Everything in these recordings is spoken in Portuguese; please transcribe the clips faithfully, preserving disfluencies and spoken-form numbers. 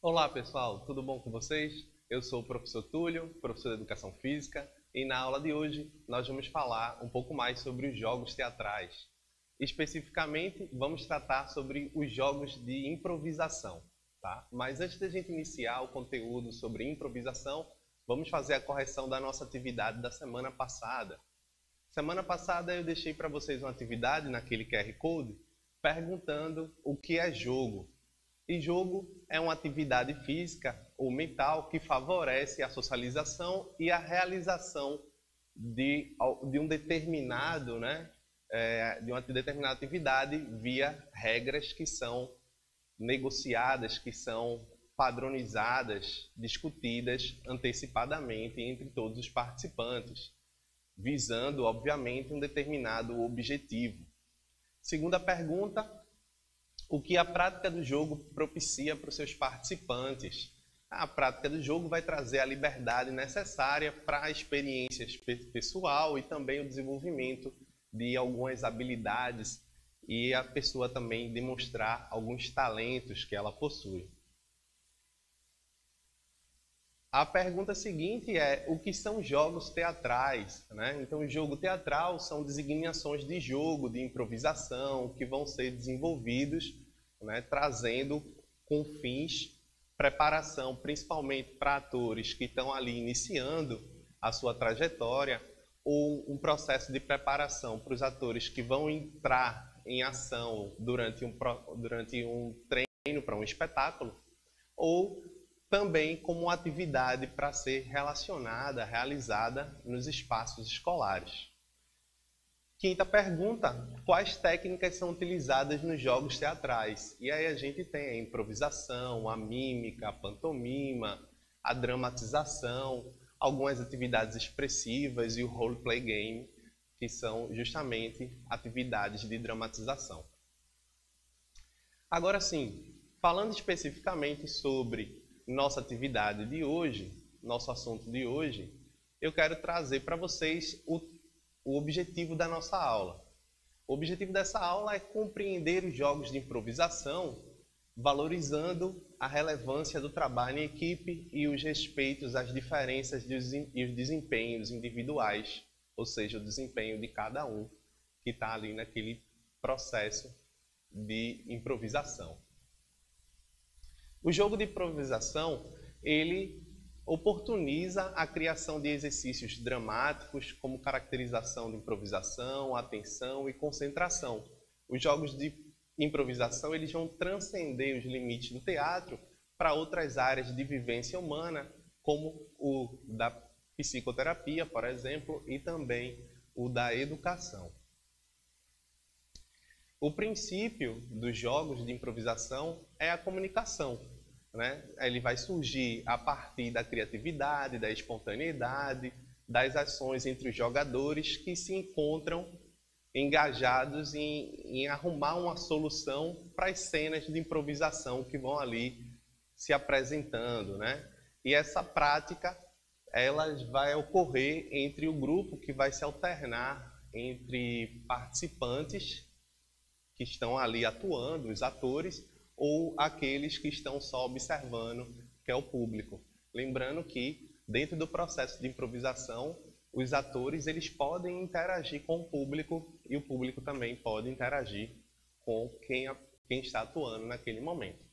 Olá pessoal, tudo bom com vocês? Eu sou o professor Túlio, professor de Educação Física, e na aula de hoje nós vamos falar um pouco mais sobre os jogos teatrais. Especificamente, vamos tratar sobre os jogos de improvisação, tá? Mas antes da gente iniciar o conteúdo sobre improvisação, vamos fazer a correção da nossa atividade da semana passada. Semana passada eu deixei para vocês uma atividade naquele Q R Code perguntando o que é jogo. E jogo é uma atividade física ou mental que favorece a socialização e a realização de, de um determinado, né, é, de uma determinada atividade via regras que são negociadas, que são padronizadas, discutidas antecipadamente entre todos os participantes, visando, obviamente, um determinado objetivo. Segunda pergunta: o que a prática do jogo propicia para os seus participantes? A prática do jogo vai trazer a liberdade necessária para a experiência pessoal e também o desenvolvimento de algumas habilidades e a pessoa também demonstrar alguns talentos que ela possui. A pergunta seguinte é: o que são jogos teatrais? Né? Então, o jogo teatral são designações de jogo, de improvisação, que vão ser desenvolvidos, né, trazendo com fins preparação, principalmente para atores que estão ali iniciando a sua trajetória, ou um processo de preparação para os atores que vão entrar em ação durante um, durante um treino para um espetáculo, ou também como uma atividade para ser relacionada, realizada nos espaços escolares. Quinta pergunta: quais técnicas são utilizadas nos jogos teatrais? E aí a gente tem a improvisação, a mímica, a pantomima, a dramatização, algumas atividades expressivas e o roleplay game, que são justamente atividades de dramatização. Agora sim, falando especificamente sobre nossa atividade de hoje, nosso assunto de hoje, eu quero trazer para vocês o, o objetivo da nossa aula. O objetivo dessa aula é compreender os jogos de improvisação, valorizando a relevância do trabalho em equipe e os respeitos às diferenças e os desempenhos individuais, ou seja, o desempenho de cada um que está ali naquele processo de improvisação. O jogo de improvisação, ele oportuniza a criação de exercícios dramáticos, como caracterização de improvisação, atenção e concentração. Os jogos de improvisação, eles vão transcender os limites do teatro para outras áreas de vivência humana, como o da psicoterapia, por exemplo, e também o da educação. O princípio dos jogos de improvisação é a comunicação, né? Ele vai surgir a partir da criatividade, da espontaneidade, das ações entre os jogadores que se encontram engajados em, em arrumar uma solução para as cenas de improvisação que vão ali se apresentando, né? E essa prática, ela vai ocorrer entre o grupo que vai se alternar entre participantes que estão ali atuando, os atores, ou aqueles que estão só observando, que é o público. Lembrando que, dentro do processo de improvisação, os atores eles podem interagir com o público e o público também pode interagir com quem, quem está atuando naquele momento.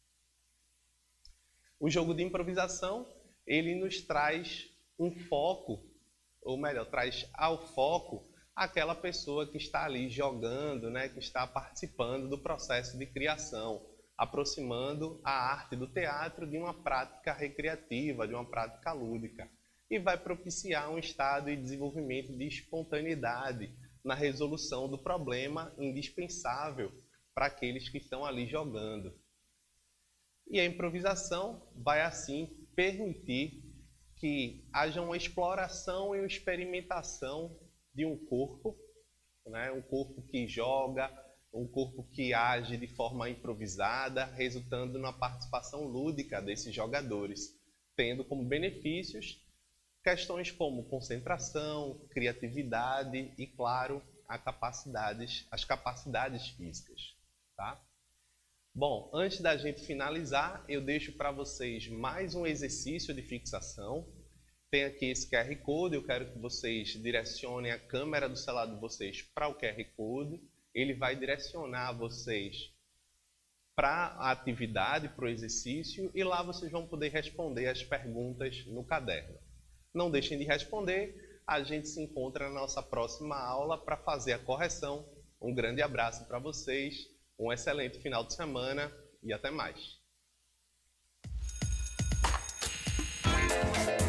O jogo de improvisação, ele nos traz um foco, ou melhor, traz ao foco aquela pessoa que está ali jogando, né, que está participando do processo de criação, aproximando a arte do teatro de uma prática recreativa, de uma prática lúdica, e vai propiciar um estado de desenvolvimento de espontaneidade na resolução do problema indispensável para aqueles que estão ali jogando. E a improvisação vai, assim, permitir que haja uma exploração e uma experimentação de um corpo, né? Um corpo que joga, um corpo que age de forma improvisada, resultando na participação lúdica desses jogadores, tendo como benefícios questões como concentração, criatividade e, claro, a capacidades, as capacidades físicas. Tá? Bom, antes da gente finalizar, eu deixo para vocês mais um exercício de fixação. Tem aqui esse Q R Code, eu quero que vocês direcionem a câmera do celular de vocês para o Q R Code. Ele vai direcionar vocês para a atividade, para o exercício, e lá vocês vão poder responder as perguntas no caderno. Não deixem de responder, a gente se encontra na nossa próxima aula para fazer a correção. Um grande abraço para vocês, um excelente final de semana e até mais.